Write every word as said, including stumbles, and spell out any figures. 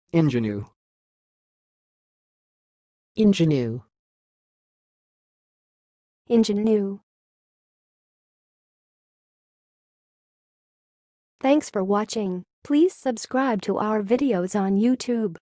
ingénue, ingénue, ingénue. Thanks for watching. Please subscribe to our videos on YouTube.